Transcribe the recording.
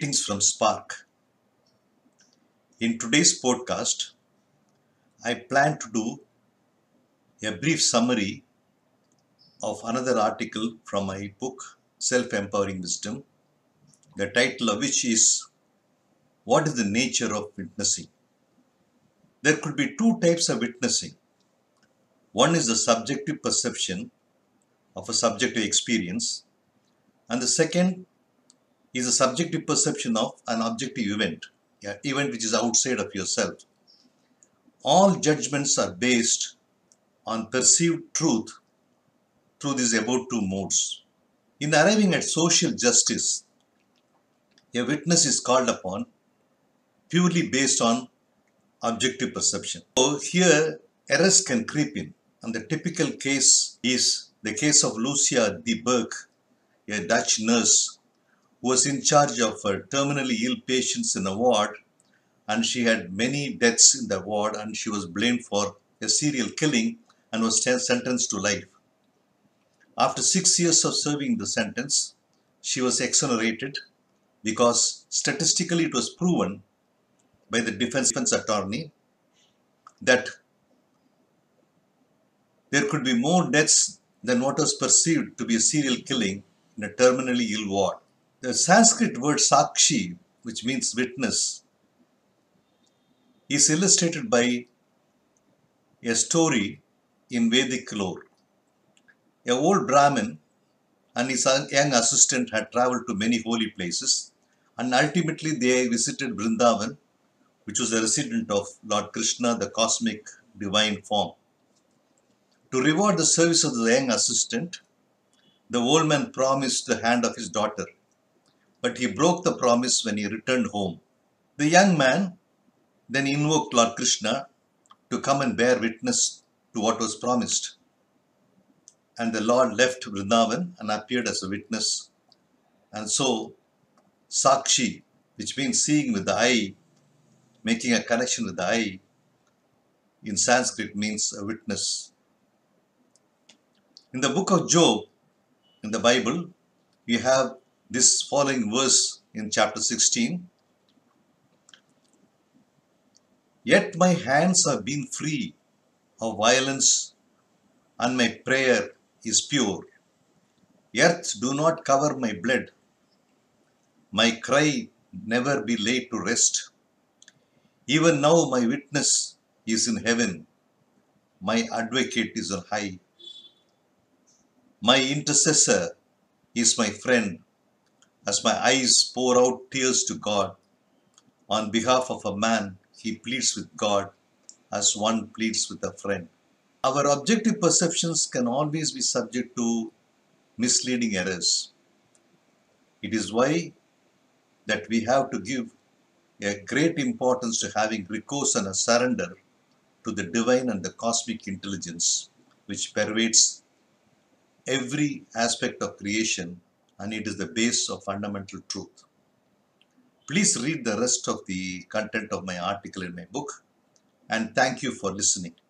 Greetings from Spark. In today's podcast, I plan to do a brief summary of another article from my book, Self-Empowering Wisdom, the title of which is, What is the Nature of Witnessing? There could be two types of witnessing. One is the subjective perception of a subjective experience, and the second is a subjective perception of an objective event, an event which is outside of yourself. All judgments are based on perceived truth through these above two modes. In arriving at social justice, a witness is called upon purely based on objective perception. So here errors can creep in, and the typical case is the case of Lucia de Burgh, a Dutch nurse who was in charge of terminally ill patients in a ward, and she had many deaths in the ward, and she was blamed for a serial killing and was sentenced to life. After 6 years of serving the sentence, she was exonerated because statistically it was proven by the defense attorney that there could be more deaths than what was perceived to be a serial killing in a terminally ill ward. The Sanskrit word Sakshi, which means witness, is illustrated by a story in Vedic lore. A old Brahmin and his young assistant had traveled to many holy places, and ultimately they visited Vrindavan, which was the residence of Lord Krishna, the cosmic divine form. To reward the service of the young assistant, the old man promised the hand of his daughter, but he broke the promise when he returned home. The young man then invoked Lord Krishna to come and bear witness to what was promised. And the Lord left Vrindavan and appeared as a witness. And so, Sakshi, which means seeing with the eye, making a connection with the eye, in Sanskrit means a witness. In the book of Job, in the Bible, we have this following verse in chapter 16. Yet my hands have been free of violence, and my prayer is pure. Earth, do not cover my blood. My cry never be laid to rest. Even now my witness is in heaven. My advocate is on high. My intercessor is my friend, as my eyes pour out tears to God. On behalf of a man, he pleads with God as one pleads with a friend. Our objective perceptions can always be subject to misleading errors. It is why that we have to give a great importance to having recourse and a surrender to the divine and the cosmic intelligence which pervades every aspect of creation, and it is the base of fundamental truth. Please read the rest of the content of my article in my book, and thank you for listening.